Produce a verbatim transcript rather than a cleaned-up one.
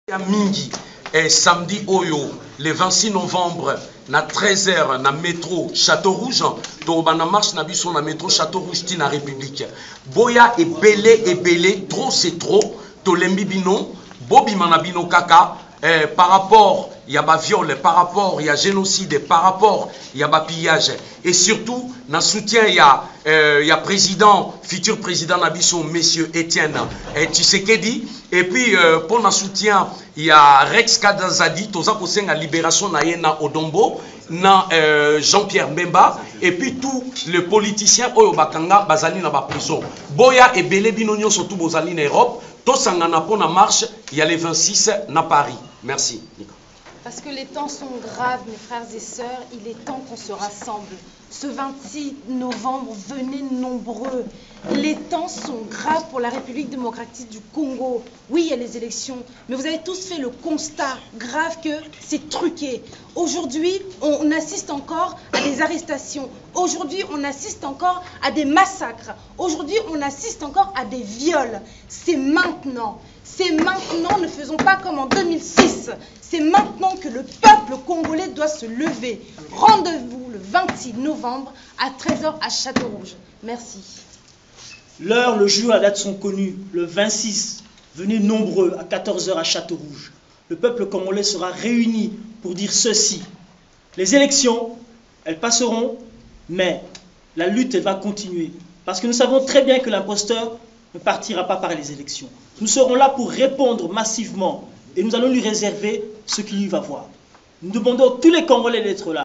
Mingi et samedi Oyo, le vingt-six novembre, na treize heures, na métro Château Rouge, donc na marche na biso na métro Château Rouge, ti na République. Boya et belé et belé, trop c'est trop, tolembi bino, bobi manabino kaka, eh, par rapport, il y a ba viol, par rapport, il y a génocide, par rapport, il y a ba pillage. Et surtout, na soutien, il y a, euh, il y a président, futur président Nabiso, monsieur Étienne et Tshisekedi. Et puis, euh, pour notre soutien, il y a Rex Kadazadi, Toza Kosenga Libération Naïna Odombo, na euh, Jean-Pierre Mbemba, et puis tous les politiciens Oyo Bakanga, Bazali na ba prison. Boya et Belé Binonio, surtout Bozali en Europe, Tosangana pour la marche, il y a les vingt-six na Paris. Merci. Parce que les temps sont graves, mes frères et sœurs, il est temps qu'on se rassemble. Ce vingt-six novembre, venez nombreux. Les temps sont graves pour la République démocratique du Congo. Oui, il y a les élections, mais vous avez tous fait le constat grave que c'est truqué. Aujourd'hui, on assiste encore à des arrestations. Aujourd'hui, on assiste encore à des massacres. Aujourd'hui, on assiste encore à des viols. C'est maintenant. C'est maintenant, ne faisons pas comme en deux mille six. C'est maintenant que le peuple congolais doit se lever. Rendez-vous le vingt-six novembre à treize heures à Château Rouge. Merci. L'heure, le jour, la date sont connus. Le vingt-six, venez nombreux à quatorze heures à Château Rouge. Le peuple congolais sera réuni pour dire ceci. Les élections, elles passeront, mais la lutte, elle va continuer. Parce que nous savons très bien que l'imposteur ne partira pas par les élections. Nous serons là pour répondre massivement et nous allons lui réserver ce qu'il lui va voir. Nous demandons à tous les Congolais d'être là.